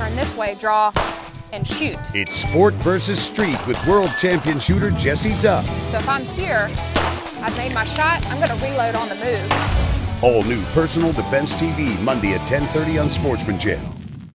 turn this way, draw, and shoot. It's sport versus street with world champion shooter Jessie Duff. So if I'm here, I've made my shot, I'm gonna reload on the move. All new Personal Defense TV, Monday at 10:30 on Sportsman Channel.